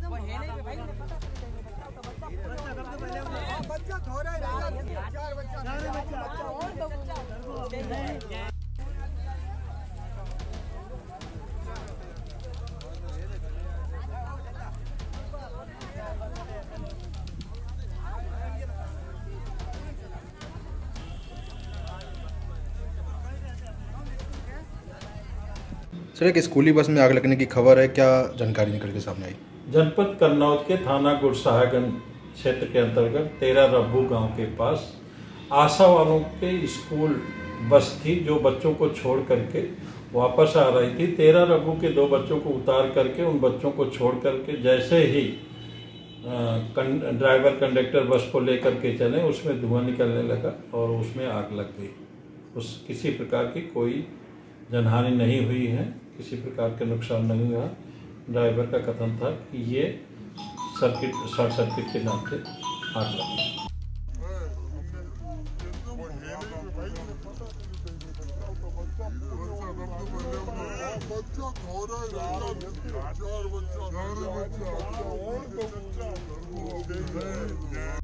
बच्चा थोड़ा ही रहेगा, 4 बच्चा सर, एक स्कूली बस में आग लगने की खबर है, क्या जानकारी निकल के सामने आई? जनपद कन्नौज के थाना गुरसाहगंज क्षेत्र के अंतर्गत 13 रब्बू गांव के पास आशा वालों के स्कूल बस थी जो बच्चों को छोड़ करके वापस आ रही थी। 13 रब्बू के 2 बच्चों को उतार करके उन बच्चों को छोड़ करके जैसे ही ड्राइवर कंडक्टर बस को लेकर के चले, उसमें धुआं निकलने लगा और उसमें आग लग गई। किसी प्रकार की कोई जनहानि नहीं हुई है, किसी प्रकार के नुकसान नहीं हुआ। ड्राइवर का कथन था कि ये शॉर्ट सर्किट के नाम से आग लगी। बच्चा